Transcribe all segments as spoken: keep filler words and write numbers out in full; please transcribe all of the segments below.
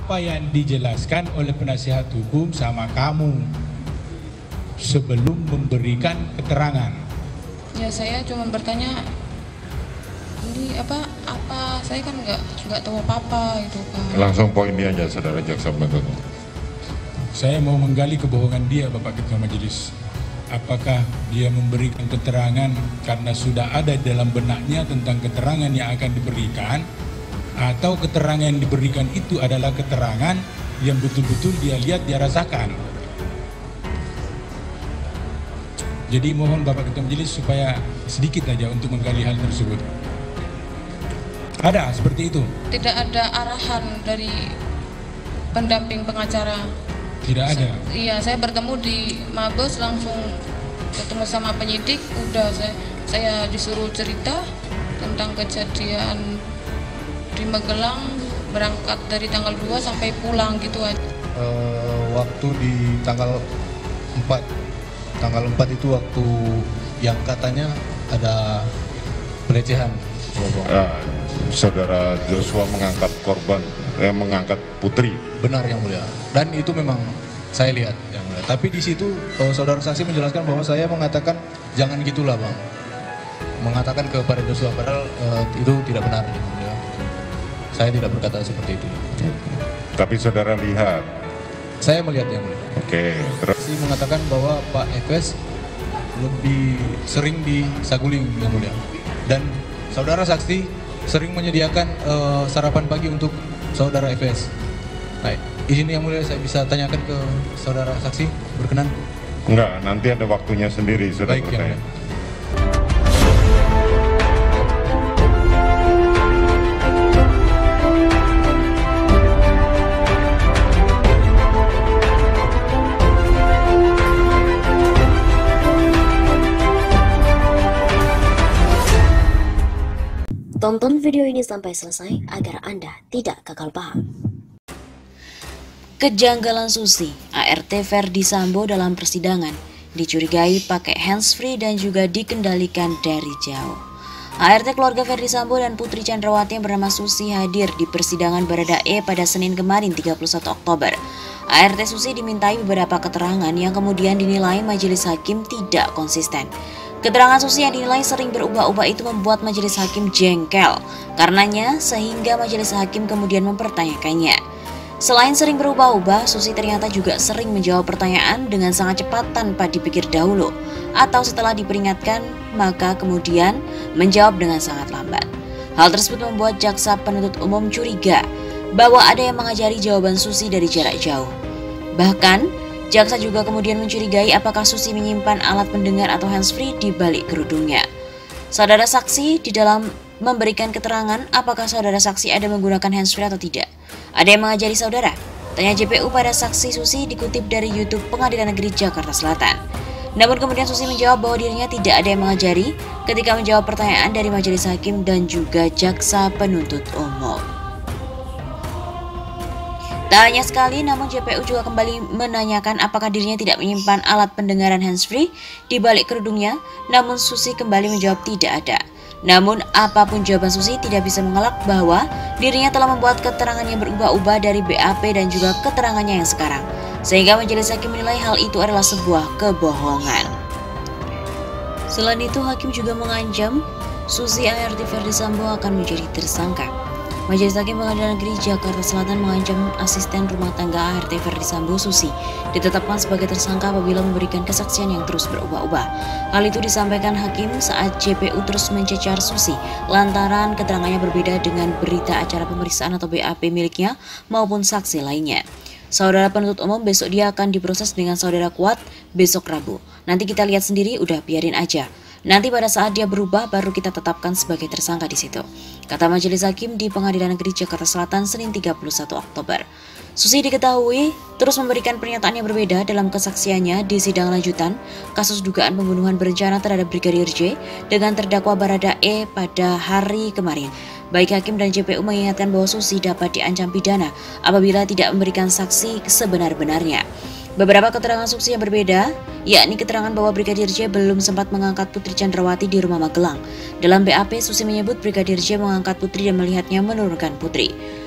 apa yang dijelaskan oleh penasihat hukum sama kamu sebelum memberikan keterangan? Ya saya cuma bertanya, ini apa apa saya kan nggak nggak tahu apa-apa itu kan. Langsung poin dia aja, saudara jaksa penuntut. Saya mau menggali kebohongan dia, Bapak Ketua Majelis. Apakah dia memberikan keterangan karena sudah ada dalam benaknya tentang keterangan yang akan diberikan, atau keterangan yang diberikan itu adalah keterangan yang betul-betul dia lihat, dia rasakan? Jadi mohon Bapak Ketua Majelis supaya sedikit aja untuk menggali hal tersebut. Ada seperti itu? Tidak ada arahan dari pendamping pengacara. Tidak ada? Iya, saya bertemu di Mabes, langsung ketemu sama penyidik, udah saya, saya disuruh cerita tentang kejadian di Magelang, berangkat dari tanggal dua sampai pulang gitu aja. Uh, waktu di tanggal empat, tanggal empat itu waktu yang katanya ada pelecehan. Uh, saudara Joshua mengangkat korban, eh, mengangkat putri. Benar yang mulia. Dan itu memang saya lihat yang mulia. Tapi di situ uh, saudara saksi menjelaskan bahwa saya mengatakan jangan gitulah bang, mengatakan kepada Joshua, padahal uh, itu tidak benar yang mulia. Saya tidak berkata seperti itu. Tapi saudara lihat? Saya melihat yang mulia. Oke. Terus saksi mengatakan bahwa Pak Efes lebih sering di Saguling yang mulia. Dan saudara saksi sering menyediakan uh, sarapan pagi untuk saudara Efes. Baik, izin yang mulia saya bisa tanyakan ke saudara saksi, berkenan? Enggak, nanti ada waktunya sendiri, saudara. Baik, yang mulia. Tonton video ini sampai selesai agar Anda tidak gagal paham. Kejanggalan Susi, A R T Verdi Sambo dalam persidangan, dicurigai pakai handsfree dan juga dikendalikan dari jauh. A R T keluarga Verdi Sambo dan Putri Chandrawati yang bernama Susi hadir di persidangan Baradae pada Senin kemarin tiga puluh satu Oktober. A R T Susi dimintai beberapa keterangan yang kemudian dinilai majelis hakim tidak konsisten. Keterangan Susi yang dinilai sering berubah-ubah itu membuat majelis hakim jengkel karenanya, sehingga majelis hakim kemudian mempertanyakannya. Selain sering berubah-ubah, Susi ternyata juga sering menjawab pertanyaan dengan sangat cepat tanpa dipikir dahulu, atau setelah diperingatkan maka kemudian menjawab dengan sangat lambat. Hal tersebut membuat jaksa penuntut umum curiga bahwa ada yang mengajari jawaban Susi dari jarak jauh. Bahkan, jaksa juga kemudian mencurigai apakah Susi menyimpan alat pendengar atau handsfree di balik kerudungnya. Saudara saksi di dalam memberikan keterangan apakah saudara saksi ada menggunakan handsfree atau tidak. Ada yang mengajari saudara? Tanya J P U pada saksi Susi dikutip dari YouTube Pengadilan Negeri Jakarta Selatan. Namun kemudian Susi menjawab bahwa dirinya tidak ada yang mengajari ketika menjawab pertanyaan dari majelis hakim dan juga jaksa penuntut umum. Tak hanya sekali, namun J P U juga kembali menanyakan apakah dirinya tidak menyimpan alat pendengaran handsfree di balik kerudungnya, namun Susi kembali menjawab tidak ada. Namun apapun jawaban Susi tidak bisa mengelak bahwa dirinya telah membuat keterangan yang berubah-ubah dari B A P dan juga keterangannya yang sekarang, sehingga majelis hakim menilai hal itu adalah sebuah kebohongan. Selain itu, hakim juga mengancam Susi A R T Verdi Sambo akan menjadi tersangka. Majelis Hakim Pengadilan Negeri Jakarta Selatan mengancam asisten rumah tangga A R T Verdi Sambo Susi ditetapkan sebagai tersangka apabila memberikan kesaksian yang terus berubah-ubah. Hal itu disampaikan hakim saat J P U terus mencecar Susi lantaran keterangannya berbeda dengan berita acara pemeriksaan atau B A P miliknya maupun saksi lainnya. Saudara penuntut umum besok dia akan diproses dengan saudara Kuat besok Rabu. Nanti kita lihat sendiri, udah biarin aja. Nanti pada saat dia berubah baru kita tetapkan sebagai tersangka di situ, kata majelis hakim di Pengadilan Negeri Jakarta Selatan Senin tiga puluh satu Oktober. Susi diketahui terus memberikan pernyataan yang berbeda dalam kesaksiannya di sidang lanjutan kasus dugaan pembunuhan berencana terhadap Brigadir J dengan terdakwa Baradae pada hari kemarin. Baik hakim dan J P U mengingatkan bahwa Susi dapat diancam pidana apabila tidak memberikan saksi sebenar-benarnya. Beberapa keterangan Susi yang berbeda, yakni keterangan bahwa Brigadir J belum sempat mengangkat Putri Chandrawati di rumah Magelang. Dalam B A P, Susi menyebut Brigadir J mengangkat Putri dan melihatnya menurunkan Putri.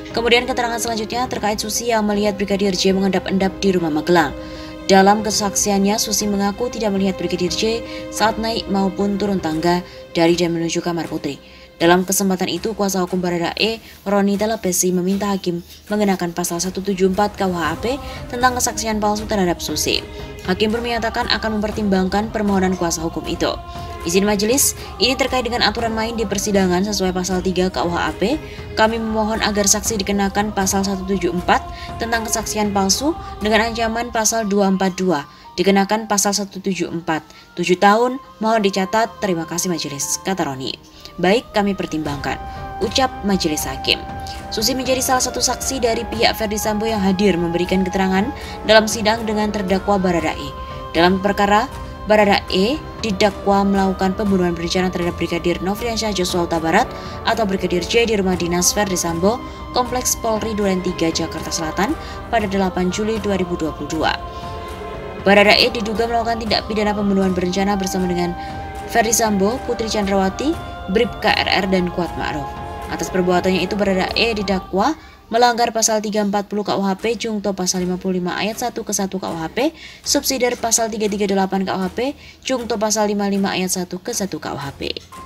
Kemudian keterangan selanjutnya terkait Susi yang melihat Brigadir J mengendap-endap di rumah Magelang. Dalam kesaksiannya, Susi mengaku tidak melihat Brigadir J saat naik maupun turun tangga dari dan menuju kamar Putri. Dalam kesempatan itu, kuasa hukum Baradae, Roni Talapesi, meminta hakim mengenakan pasal seratus tujuh puluh empat K U H A P tentang kesaksian palsu terhadap Susi. Hakim pun menyatakan akan mempertimbangkan permohonan kuasa hukum itu. Izin majelis, ini terkait dengan aturan main di persidangan sesuai pasal tiga K U H A P. Kami memohon agar saksi dikenakan pasal seratus tujuh puluh empat tentang kesaksian palsu dengan ancaman pasal dua ratus empat puluh dua. Dikenakan pasal seratus tujuh puluh empat, tujuh tahun, mohon dicatat, terima kasih majelis, kata Roni. Baik, kami pertimbangkan, ucap majelis hakim. Susi menjadi salah satu saksi dari pihak Ferdi Sambo yang hadir memberikan keterangan dalam sidang dengan terdakwa Baradae. Dalam perkara, Baradae didakwa melakukan pembunuhan berencana terhadap Brigadir Nofriansyah Joshua Huta Barat atau Brigadir J di rumah dinas Ferdi Sambo, Kompleks Polri Duren tiga, Jakarta Selatan pada delapan Juli dua ribu dua puluh dua. Baradae diduga melakukan tindak pidana pembunuhan berencana bersama dengan Ferdi Sambo, Putri Chandrawati, Bribka R R, dan Kuat Ma'ruf. Atas perbuatannya itu, Baradae didakwa melanggar pasal tiga ratus empat puluh K U H P, jungto pasal lima puluh lima ayat satu ke satu K U H P, subsidiar pasal tiga ratus tiga puluh delapan K U H P, jungto pasal lima puluh lima ayat satu ke satu K U H P.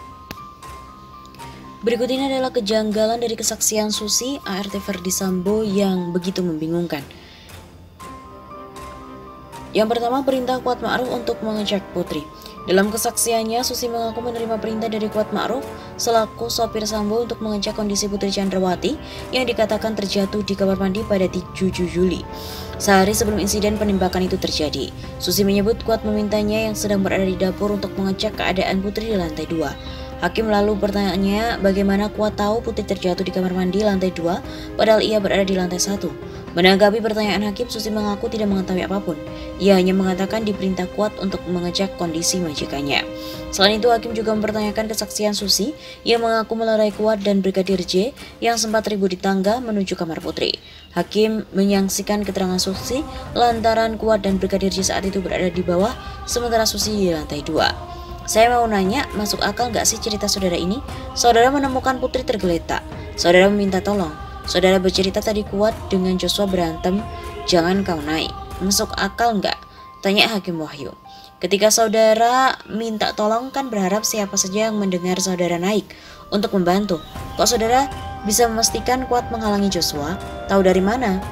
Berikut ini adalah kejanggalan dari kesaksian Susi A R T Ferdi Sambo yang begitu membingungkan. Yang pertama, perintah Kuat Ma'ruf untuk mengecek Putri. Dalam kesaksiannya, Susi mengaku menerima perintah dari Kuat Ma'ruf selaku sopir Sambo untuk mengecek kondisi Putri Chandrawati yang dikatakan terjatuh di kamar mandi pada tujuh Juli. Sehari sebelum insiden penembakan itu terjadi, Susi menyebut Kuat memintanya yang sedang berada di dapur untuk mengecek keadaan Putri di lantai dua. Hakim lalu bertanya bagaimana Kuat tahu Putri terjatuh di kamar mandi lantai dua padahal ia berada di lantai satu. Menanggapi pertanyaan hakim, Susi mengaku tidak mengetahui apapun. Ia hanya mengatakan diperintah Kuat untuk mengecek kondisi majikannya. Selain itu, hakim juga mempertanyakan kesaksian Susi yang mengaku melerai Kuat dan Brigadir J yang sempat ribut di tangga menuju kamar Putri. Hakim menyaksikan keterangan Susi lantaran Kuat dan Brigadir J saat itu berada di bawah, sementara Susi di lantai dua. Saya mau nanya, masuk akal gak sih cerita saudara ini? Saudara menemukan Putri tergeletak. Saudara meminta tolong. Saudara bercerita tadi Kuat dengan Joshua berantem, jangan kau naik. Masuk akal nggak? Tanya Hakim Wahyu. Ketika saudara minta tolong kan berharap siapa saja yang mendengar saudara naik untuk membantu. Kok saudara bisa memastikan Kuat menghalangi Joshua? Tahu dari mana?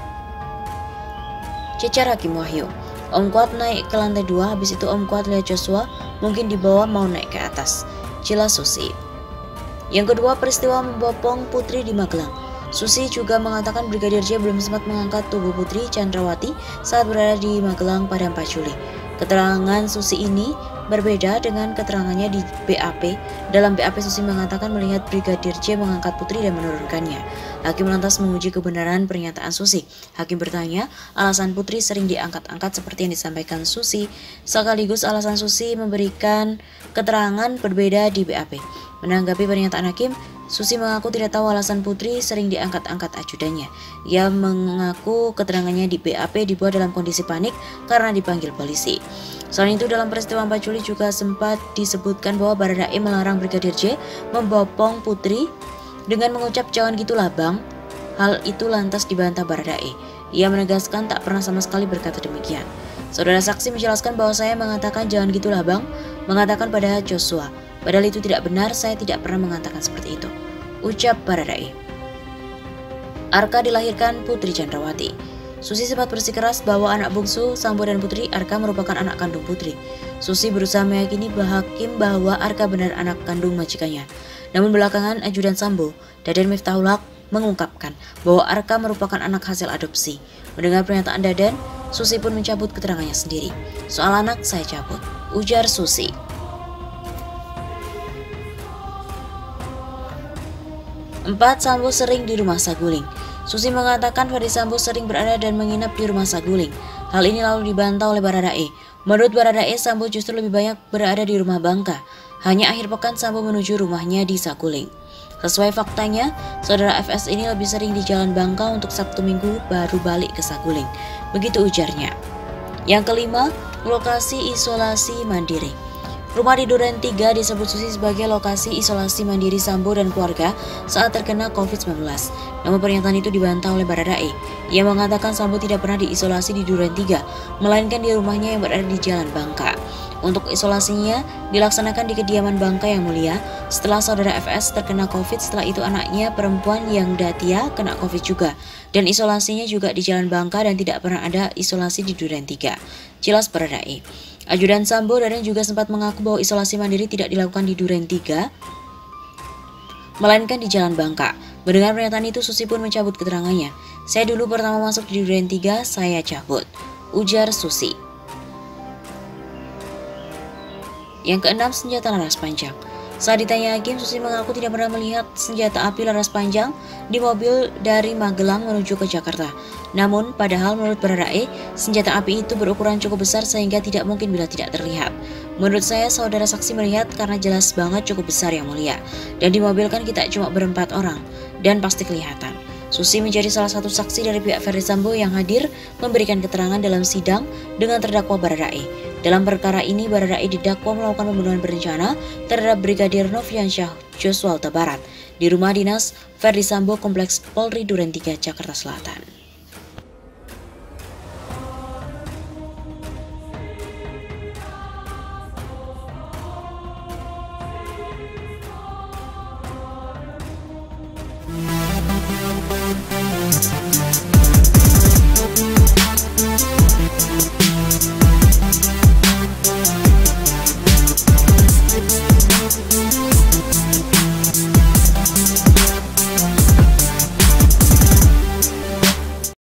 Cecar Hakim Wahyu. Om Kuat naik ke lantai dua, habis itu Om Kuat lihat Joshua mungkin di bawah mau naik ke atas. Jelas Susi. Yang kedua, peristiwa membopong Putri di Magelang. Susi juga mengatakan Brigadir J belum sempat mengangkat tubuh Putri Chandrawati saat berada di Magelang pada empat Juli. Keterangan Susi ini berbeda dengan keterangannya di B A P. Dalam B A P, Susi mengatakan melihat Brigadir J mengangkat Putri dan menurunkannya. Hakim lantas menguji kebenaran pernyataan Susi. Hakim bertanya, alasan Putri sering diangkat-angkat seperti yang disampaikan Susi, sekaligus alasan Susi memberikan keterangan berbeda di B A P. Menanggapi pernyataan hakim, Susi mengaku tidak tahu alasan Putri sering diangkat-angkat ajudannya. Ia mengaku keterangannya di B A P dibuat dalam kondisi panik karena dipanggil polisi. Selain itu, dalam peristiwa empat Juli juga sempat disebutkan bahwa Baradae melarang Brigadir J membopong Putri dengan mengucap jangan gitulah bang. Hal itu lantas dibantah Baradae. Ia menegaskan tak pernah sama sekali berkata demikian. Saudara saksi menjelaskan bahwa saya mengatakan jangan gitulah bang, mengatakan pada Joshua. Padahal itu tidak benar, saya tidak pernah mengatakan seperti itu, ucap Baradae. Arka dilahirkan Putri Chandrawati. Susi sempat bersikeras bahwa anak bungsu Sambo dan Putri, Arka, merupakan anak kandung Putri. Susi berusaha meyakini hakim bahwa Arka benar anak kandung majikannya. Namun belakangan ajudan Sambo, Dadan Miftahul Haq, mengungkapkan bahwa Arka merupakan anak hasil adopsi. Mendengar pernyataan Dadan, Susi pun mencabut keterangannya sendiri. Soal anak saya cabut, ujar Susi. Empat, Sambo sering di rumah Saguling. Susi mengatakan Ferdi Sambo sering berada dan menginap di rumah Saguling. Hal ini lalu dibantah oleh Baradae. Menurut Baradae, Sambo justru lebih banyak berada di rumah Bangka. Hanya akhir pekan Sambo menuju rumahnya di Saguling. Sesuai faktanya, saudara F S ini lebih sering di Jalan Bangka untuk Sabtu Minggu baru balik ke Saguling. Begitu ujarnya. Yang kelima, lokasi isolasi mandiri. Rumah di Duren tiga disebut Susi sebagai lokasi isolasi mandiri Sambo dan keluarga saat terkena covid sembilan belas. Namun pernyataan itu dibantah oleh Baradae. Ia mengatakan Sambo tidak pernah diisolasi di Duren tiga, melainkan di rumahnya yang berada di Jalan Bangka. Untuk isolasinya dilaksanakan di kediaman Bangka yang mulia. Setelah saudara F S terkena covid, setelah itu anaknya perempuan yang Datia kena covid juga. Dan isolasinya juga di Jalan Bangka dan tidak pernah ada isolasi di Duren tiga. Jelas Baradae. Ajudan Sambo Dadan juga sempat mengaku bahwa isolasi mandiri tidak dilakukan di Duren tiga, melainkan di Jalan Bangka. Mendengar pernyataan itu, Susi pun mencabut keterangannya. Saya dulu pertama masuk di Duren tiga, saya cabut, ujar Susi. Yang keenam, senjata laras panjang. Saat ditanya hakim, Susi mengaku tidak pernah melihat senjata api laras panjang di mobil dari Magelang menuju ke Jakarta. Namun, padahal menurut Baradae, senjata api itu berukuran cukup besar sehingga tidak mungkin bila tidak terlihat. Menurut saya, saudara saksi melihat karena jelas banget cukup besar yang mulia. Dan di mobil kan kita cuma berempat orang, dan pasti kelihatan. Susi menjadi salah satu saksi dari pihak Ferdi Sambo yang hadir memberikan keterangan dalam sidang dengan terdakwa Baradae. Dalam perkara ini, Baradae didakwa melakukan pembunuhan berencana terhadap Brigadir Nofriansyah Joshua Huta Barat di rumah dinas Ferdi Sambo Kompleks Polri Duren tiga, Jakarta Selatan.